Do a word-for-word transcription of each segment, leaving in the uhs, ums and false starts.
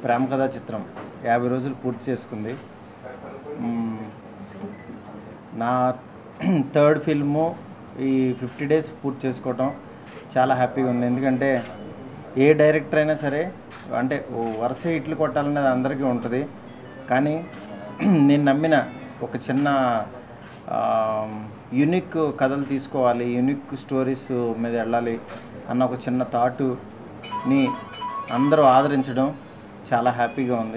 ప్రేమ కథా చిత్రం యాభై రోజులు పూర్తి చేసుకుంది. నా థర్డ్ ఫిల్ము ఈ ఫిఫ్టీ డేస్ పూర్తి చేసుకోవటం చాలా హ్యాపీగా ఉంది. ఎందుకంటే ఏ డైరెక్టర్ అయినా సరే అంటే వరుస హిట్లు కొట్టాలనేది అందరికీ ఉంటుంది. కానీ నేను నమ్మిన ఒక చిన్న యూనిక్ కథలు తీసుకోవాలి, యూనిక్ స్టోరీస్ మీద వెళ్ళాలి అన్న ఒక చిన్న థాటుని అందరూ ఆదరించడం చాలా హ్యాపీగా ఉంది.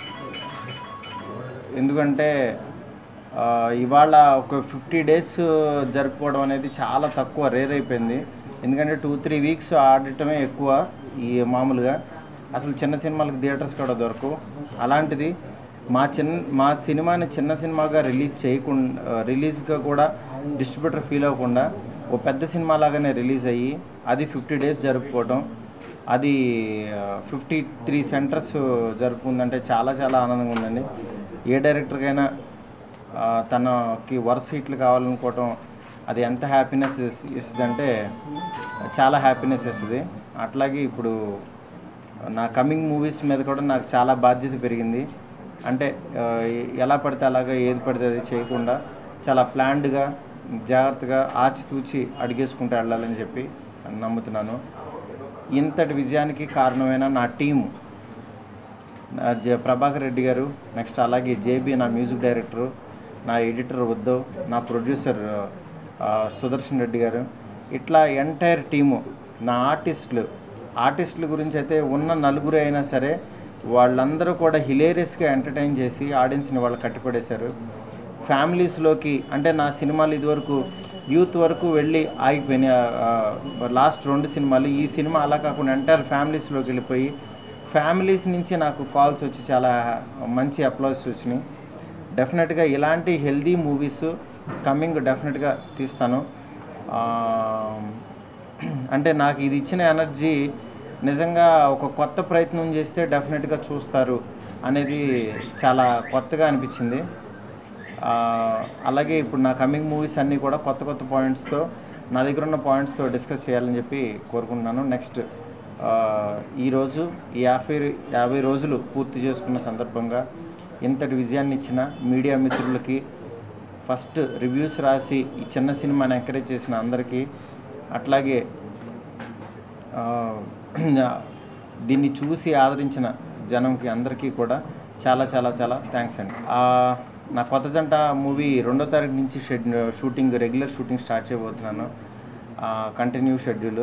ఎందుకంటే ఇవాళ ఒక ఫిఫ్టీ డేస్ జరుపుకోవడం అనేది చాలా తక్కువ, రేర్ అయిపోయింది. ఎందుకంటే టూ త్రీ వీక్స్ ఆడటమే ఎక్కువ ఈ మామూలుగా. అసలు చిన్న సినిమాలకు థియేటర్స్ కూడా దొరకవు. అలాంటిది మా చిన్న మా సినిమాని చిన్న సినిమాగా రిలీజ్ చేయకుండా రిలీజ్గా కూడా డిస్ట్రిబ్యూటర్ ఫీల్ అవ్వకుండా ఓ పెద్ద సినిమా లాగానే రిలీజ్ అయ్యి అది ఫిఫ్టీ డేస్ జరుపుకోవడం, అది ఫిఫ్టీ త్రీ సెంటర్స్ జరుపుకుందంటే చాలా చాలా ఆనందంగా ఉందండి. ఏ డైరెక్టర్కైనా తనకి వరుస హిట్లు కావాలనుకోవటం అది ఎంత హ్యాపీనెస్ ఇస్తుందంటే చాలా హ్యాపీనెస్ ఇస్తుంది. అట్లాగే ఇప్పుడు నా కమింగ్ మూవీస్ మీద కూడా నాకు చాలా బాధ్యత పెరిగింది. అంటే ఎలా పడితే అలాగా ఏది పడితే అది చేయకుండా చాలా ప్లాన్డ్గా జాగ్రత్తగా ఆచితూచి అడిగేసుకుంటూ వెళ్ళాలని చెప్పి నమ్ముతున్నాను. ఇంతటి విజయానికి కారణమైన నా టీము, జ ప్రభాకర్ రెడ్డి గారు, నెక్స్ట్ అలాగే జేబీ నా మ్యూజిక్ డైరెక్టరు, నా ఎడిటర్ ఉద్దవ్, నా ప్రొడ్యూసర్ సుదర్శన్ రెడ్డి గారు, ఇట్లా ఎంటైర్ టీము, నా ఆర్టిస్టులు ఆర్టిస్టుల గురించి అయితే ఉన్న నలుగురు అయినా సరే వాళ్ళందరూ కూడా హిలేరియస్గా ఎంటర్టైన్ చేసి ఆడియన్స్ని వాళ్ళు కట్టిపడేశారు. ఫ్యామిలీస్లోకి అంటే నా సినిమాలు ఇదివరకు యూత్ వరకు వెళ్ళి ఆగిపోయినాయి లాస్ట్ రెండు సినిమాలు. ఈ సినిమా అలా కాకుండా ఎంటైర్ ఫ్యామిలీస్లోకి వెళ్ళిపోయి ఫ్యామిలీస్ నుంచి నాకు కాల్స్ వచ్చి చాలా మంచి అప్లాస్ వచ్చినాయి. డెఫినెట్గా ఇలాంటి హెల్దీ మూవీస్ కమింగ్ డెఫినెట్గా తీస్తాను. అంటే నాకు ఇది ఇచ్చిన ఎనర్జీ నిజంగా ఒక కొత్త ప్రయత్నం చేస్తే డెఫినెట్గా చూస్తారు అనేది చాలా కొత్తగా అనిపించింది. అలాగే ఇప్పుడు నా కమింగ్ మూవీస్ అన్నీ కూడా కొత్త కొత్త పాయింట్స్తో నా దగ్గర ఉన్న పాయింట్స్తో డిస్కస్ చేయాలని చెప్పి కోరుకుంటున్నాను. నెక్స్ట్ ఈరోజు ఈ యాభై యాభై రోజులు పూర్తి చేసుకున్న సందర్భంగా ఇంతటి విజయాన్ని ఇచ్చిన మీడియా మిత్రులకి, ఫస్ట్ రివ్యూస్ రాసి ఈ చిన్న సినిమాని ఎంకరేజ్ చేసిన అందరికీ, అట్లాగే దీన్ని చూసి ఆదరించిన జనంకి అందరికీ కూడా చాలా చాలా చాలా థ్యాంక్స్ అండి. నా కొత్త జంట మూవీ రెండో తారీఖు నుంచి షెడ్ షూటింగ్ రెగ్యులర్ షూటింగ్ స్టార్ట్ చేయబోతున్నాను. Continue schedule.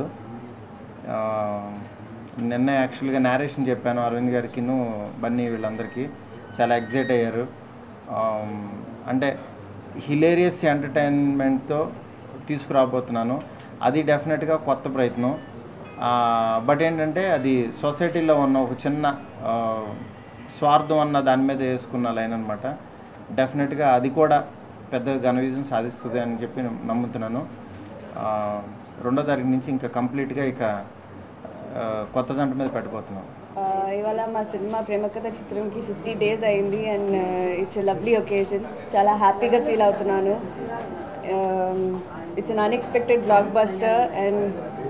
నిన్న యాక్చువల్గా నేరేషన్ చెప్పాను అరవింద్ గారికిను బన్నీ వీళ్ళందరికీ. చాలా ఎగ్జైట్ అయ్యారు. అంటే హిలేరియస్ ఎంటర్టైన్మెంట్తో తీసుకురాబోతున్నాను. అది డెఫినెట్గా కొత్త ప్రయత్నం. బట్ ఏంటంటే అది సొసైటీలో ఉన్న ఒక చిన్న స్వార్థం అన్న దాని మీద వేసుకున్న లైన్ అనమాట. డెఫినెట్గా అది కూడా పెద్ద ఘన విజయం సాధిస్తుంది అని చెప్పి నమ్ముతున్నాను. రెండో తారీఖు నుంచి ఇంకా కంప్లీట్గా ఇక కొత్త జంట మీద పెట్టబోతున్నాను. ఇవాళ మా సినిమా ప్రేమ కథ చిత్రంకి ఫిఫ్టీ డేస్ అయింది అండ్ ఇట్స్ లవ్లీ ఒకేజన్. చాలా హ్యాపీగా ఫీల్ అవుతున్నాను. It's un unexpected blockbuster and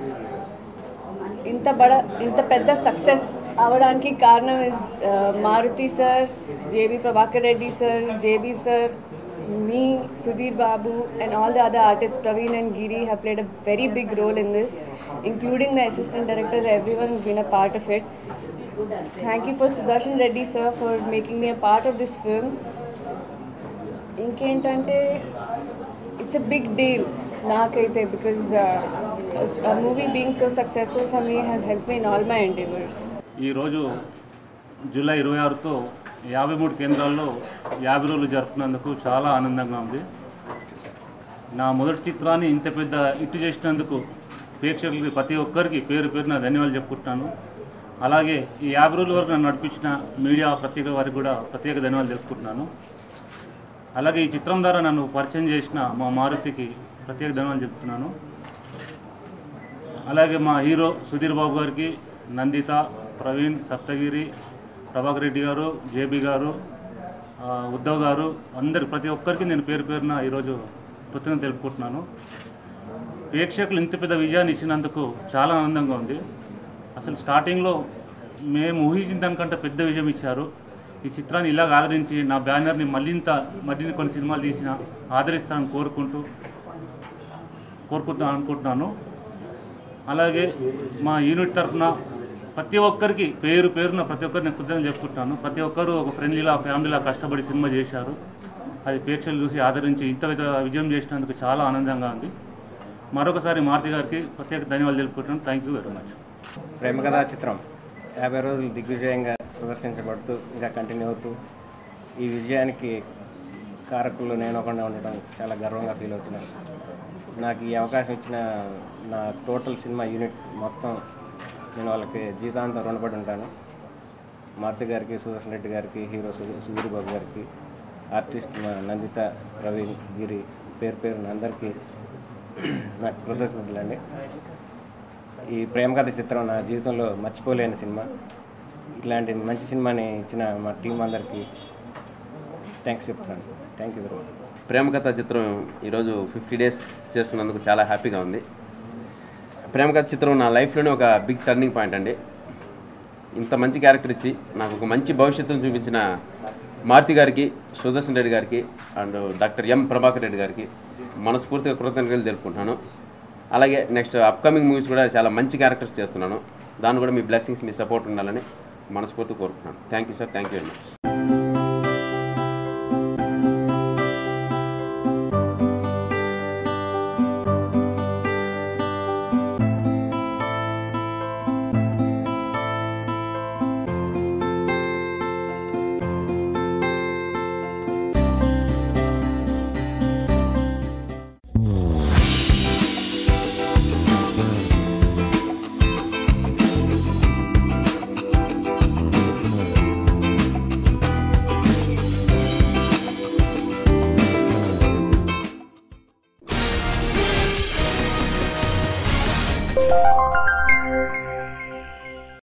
ఇంత బడ ఇంత పెద్ద సక్సెస్ అవ్వడానికి కారణం is Maruthi sir, JB Prabhakar Reddy sir, JB sir, me, Sudhir Babu and all the other artists, Praveen and Giri have played a very big role in this, including the assistant directors. Everyone has been a part of it. Thank you for Sudarshan Reddy sir for making me a part of this film. Inkentante it's a big deal naakaithe because uh, a movie being so successful for me has helped me in all my endeavors. ఈ రోజు July ఇరవై ఆరుతో యాభై మూడు కేంద్రాల్లో యాభై రోజులు జరుపుకున్నందుకు చాలా ఆనందంగా ఉంది. నా మొదటి చిత్రాన్ని ఇంత పెద్ద హిట్ చేసినందుకు ప్రేక్షకులకి ప్రతి ఒక్కరికి పేరు పేరు నా ధన్యవాదాలు చెప్పుకుంటున్నాను. అలాగే ఈ యాభై రోజుల వరకు నన్ను నడిపించిన మీడియా ప్రత్యేక వారికి కూడా ప్రత్యేక ధన్యవాదాలు చెప్పుకుంటున్నాను. అలాగే ఈ చిత్రం ద్వారా నన్ను పరిచయం చేసిన మా మారుతికి ప్రత్యేక ధన్యవాదాలు చెప్తున్నాను. అలాగే మా హీరో సుధీర్ బాబు గారికి, నందిత, ప్రవీణ్, సప్తగిరి, ప్రభాకర్ రెడ్డి గారు, జేబీ గారు, ఉద్దవ్ గారు, అందరికి ప్రతి ఒక్కరికి నేను పేరు పేరున ఈరోజు కృతజ్ఞతలు తెలుపుకుంటున్నాను. ప్రేక్షకులు ఇంత పెద్ద విజయాన్ని ఇచ్చినందుకు చాలా ఆనందంగా ఉంది. అసలు స్టార్టింగ్లో మేము ఊహించిన దానికంటే పెద్ద విజయం ఇచ్చారు. ఈ చిత్రాన్ని ఇలా ఆదరించి నా బ్యానర్ని మళ్ళీంత మరిన్ని కొన్ని సినిమాలు తీసిన ఆదరిస్తానని కోరుకుంటూ కోరుకుంటా అనుకుంటున్నాను. అలాగే మా యూనిట్ తరఫున ప్రతి ఒక్కరికి పేరు పేరున ప్రతి ఒక్కరిని కృతజ్ఞతలు చెప్పుకుంటున్నాను. ప్రతి ఒక్కరు ఒక ఫ్రెండ్లీలా ఫ్యామిలీలా కష్టపడి సినిమా చేశారు. అది ప్రేక్షకులు చూసి ఆదరించి ఇంత విజయం చేసినందుకు చాలా ఆనందంగా ఉంది. మరొకసారి మారుతి గారికి ప్రత్యేక ధన్యవాదాలు తెలుపుకుంటున్నాను. Thank you very much. Prema Katha Chitram యాభై రోజులు దిగ్విజయంగా ప్రదర్శించబడుతూ ఇంకా కంటిన్యూ అవుతూ ఈ విజయానికి కారకులు నేను ఒకనే ఉండడం చాలా గర్వంగా ఫీల్ అవుతున్నాను. నాకు ఈ అవకాశం ఇచ్చిన నా టోటల్ సినిమా యూనిట్ మొత్తం నేను వాళ్ళకి జీవితాంతం రుణపడి ఉంటాను. మారుతి గారికి, సుదర్శన్ రెడ్డి గారికి, హీరో సుధీర్ బాబు గారికి, ఆర్టిస్ట్ మా నందిత, ప్రవీణ్, గిరి, పేరు పేరున అందరికీ నాకు కృతజ్ఞతలు అండి. ఈ ప్రేమ కథ చిత్రం నా జీవితంలో మర్చిపోలేని సినిమా. ఇట్లాంటి మంచి సినిమాని ఇచ్చిన మా టీం అందరికీ థ్యాంక్స్ చెప్తున్నాను. Thank you very much. Prema Katha Chitram ఈరోజు ఫిఫ్టీ డేస్ చేస్తున్నందుకు చాలా హ్యాపీగా ఉంది. ప్రేమ కథ చిత్రం నా లైఫ్లోనే ఒక బిగ్ టర్నింగ్ పాయింట్ అండి. ఇంత మంచి క్యారెక్టర్ ఇచ్చి నాకు ఒక మంచి భవిష్యత్తును చూపించిన మారుతి గారికి, సుదర్శన్ రెడ్డి గారికి and doctor M Prabhakar Reddy గారికి మనస్ఫూర్తిగా కృతజ్ఞతలు తెలుపుకుంటున్నాను. అలాగే నెక్స్ట్ అప్కమింగ్ మూవీస్ కూడా చాలా మంచి క్యారెక్టర్స్ చేస్తున్నాను. దాన్ని కూడా మీ బ్లెస్సింగ్స్, మీ సపోర్ట్ ఉండాలని మనస్ఫూర్తిగా కోరుకుంటున్నాను. Thank you sir. Thank you very much. you